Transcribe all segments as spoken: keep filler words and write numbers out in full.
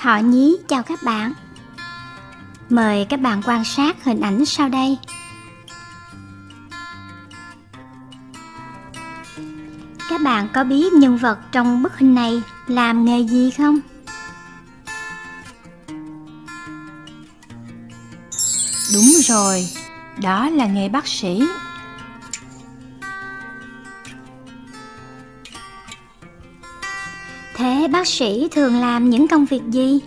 Thỏ Nhí chào các bạn. Mời các bạn quan sát hình ảnh sau đây. Các bạn có biết nhân vật trong bức hình này làm nghề gì không? Đúng rồi, đó là nghề bác sĩ. Thế bác sĩ thường làm những công việc gì?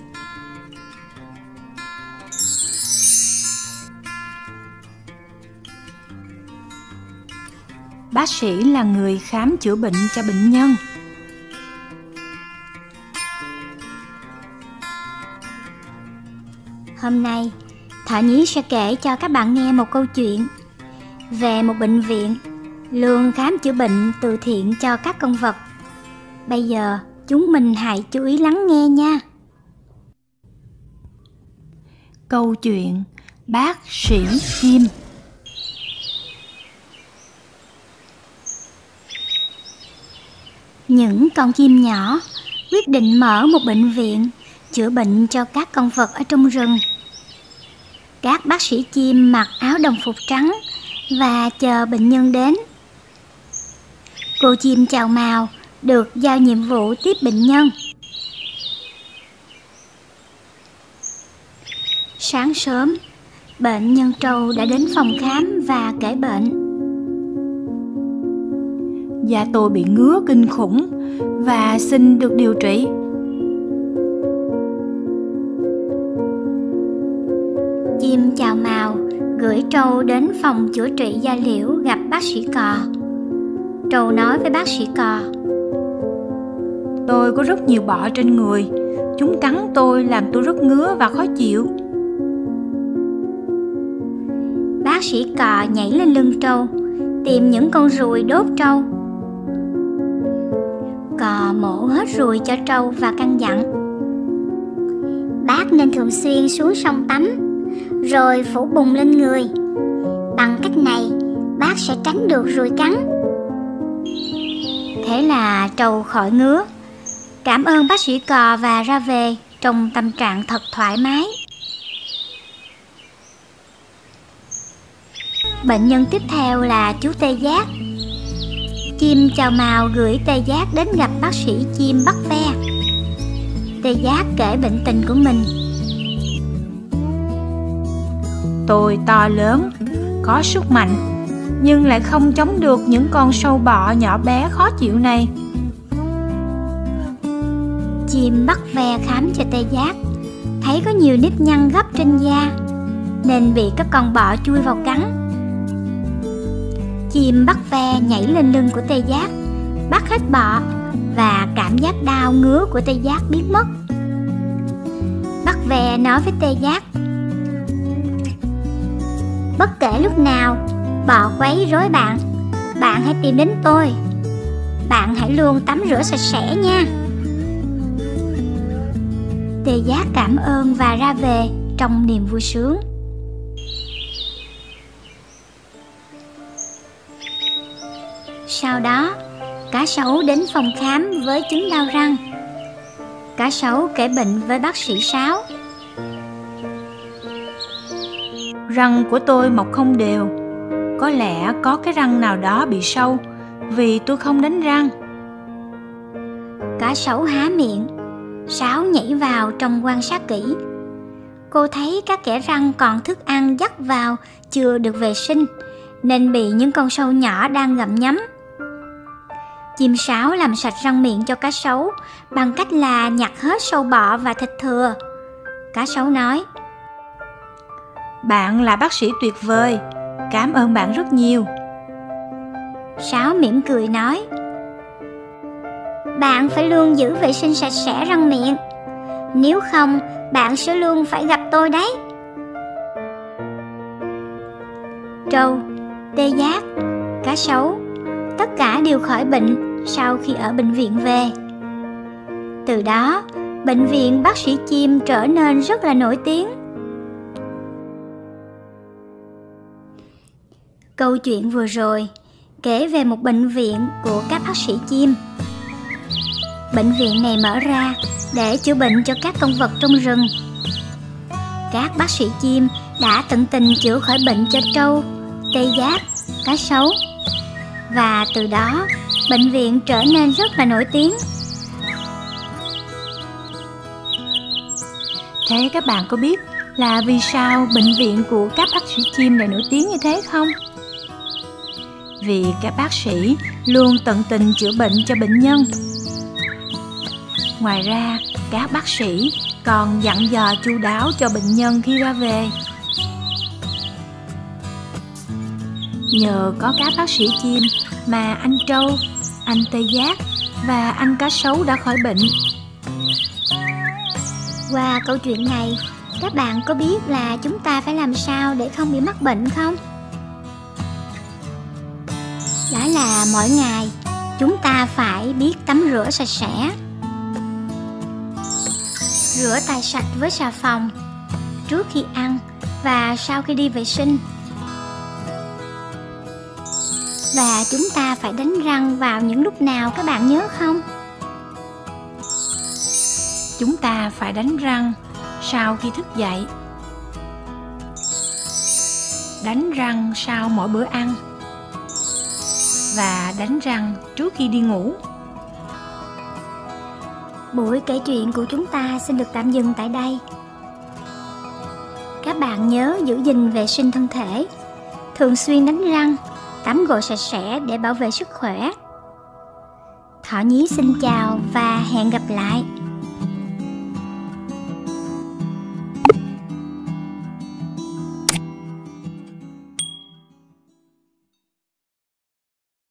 Bác sĩ là người khám chữa bệnh cho bệnh nhân. Hôm nay, Thỏ Nhí sẽ kể cho các bạn nghe một câu chuyện về một bệnh viện luôn khám chữa bệnh từ thiện cho các con vật. Bây giờ, chúng mình hãy chú ý lắng nghe nha. Câu chuyện Bác sĩ chim. Những con chim nhỏ quyết định mở một bệnh viện chữa bệnh cho các con vật ở trong rừng. Các bác sĩ chim mặc áo đồng phục trắng và chờ bệnh nhân đến. Cô chim chào mào được giao nhiệm vụ tiếp bệnh nhân. Sáng sớm, bệnh nhân trâu đã đến phòng khám và kể bệnh. Da tôi bị ngứa kinh khủng và xin được điều trị. Chim chào mào gửi trâu đến phòng chữa trị da liễu gặp bác sĩ cò. Trâu nói với bác sĩ cò: Tôi có rất nhiều bọ trên người. Chúng cắn tôi làm tôi rất ngứa và khó chịu. Bác sĩ cò nhảy lên lưng trâu, tìm những con ruồi đốt trâu. Cò mổ hết ruồi cho trâu và căn dặn: Bác nên thường xuyên xuống sông tắm, rồi phủ bùn lên người. Bằng cách này, bác sẽ tránh được ruồi cắn. Thế là trâu khỏi ngứa, cảm ơn bác sĩ cò và ra về trong tâm trạng thật thoải mái. Bệnh nhân tiếp theo là chú tê giác. Chim chào mào gửi tê giác đến gặp bác sĩ chim bắt ve. Tê giác kể bệnh tình của mình. Tôi to lớn, có sức mạnh, nhưng lại không chống được những con sâu bọ nhỏ bé khó chịu này. Chim bắt ve khám cho tê giác, thấy có nhiều nếp nhăn gấp trên da, nên bị các con bọ chui vào cắn. Chim bắt ve nhảy lên lưng của tê giác, bắt hết bọ, và cảm giác đau ngứa của tê giác biến mất. Bắt ve nói với tê giác: Bất kể lúc nào bọ quấy rối bạn, bạn hãy tìm đến tôi. Bạn hãy luôn tắm rửa sạch sẽ nha. Tê giác cảm ơn và ra về trong niềm vui sướng. Sau đó, cá sấu đến phòng khám với chứng đau răng. Cá sấu kể bệnh với bác sĩ Sáo. Răng của tôi mọc không đều. Có lẽ có cái răng nào đó bị sâu vì tôi không đánh răng. Cá sấu há miệng. Sáo nhảy vào trong quan sát kỹ. Cô thấy các kẽ răng còn thức ăn dắt vào chưa được vệ sinh, nên bị những con sâu nhỏ đang gặm nhấm. Chim sáo làm sạch răng miệng cho cá sấu bằng cách là nhặt hết sâu bọ và thịt thừa. Cá sấu nói: Bạn là bác sĩ tuyệt vời, cảm ơn bạn rất nhiều. Sáo mỉm cười nói: Bạn phải luôn giữ vệ sinh sạch sẽ răng miệng, nếu không bạn sẽ luôn phải gặp tôi đấy. Trâu, tê giác, cá sấu, tất cả đều khỏi bệnh sau khi ở bệnh viện về. Từ đó, bệnh viện bác sĩ chim trở nên rất là nổi tiếng. Câu chuyện vừa rồi kể về một bệnh viện của các bác sĩ chim. bệnh viện này mở ra để chữa bệnh cho các con vật trong rừng. Các bác sĩ chim đã tận tình chữa khỏi bệnh cho trâu, tê giác, cá sấu. Và từ đó, bệnh viện trở nên rất là nổi tiếng. Thế các bạn có biết là vì sao bệnh viện của các bác sĩ chim lại nổi tiếng như thế không? Vì các bác sĩ luôn tận tình chữa bệnh cho bệnh nhân. Ngoài ra, các bác sĩ còn dặn dò chu đáo cho bệnh nhân khi ra về. Nhờ có các bác sĩ chim mà anh trâu, anh tê giác và anh cá sấu đã khỏi bệnh. Qua câu chuyện này, các bạn có biết là chúng ta phải làm sao để không bị mắc bệnh không? Đó là mỗi ngày chúng ta phải biết tắm rửa sạch sẽ. Rửa tay sạch với xà phòng trước khi ăn và sau khi đi vệ sinh. Và chúng ta phải đánh răng vào những lúc nào các bạn nhớ không? Chúng ta phải đánh răng sau khi thức dậy, đánh răng sau mỗi bữa ăn và đánh răng trước khi đi ngủ. Buổi kể chuyện của chúng ta xin được tạm dừng tại đây. Các bạn nhớ giữ gìn vệ sinh thân thể, thường xuyên đánh răng, tắm gội sạch sẽ để bảo vệ sức khỏe. Thỏ Nhí xin chào và hẹn gặp lại.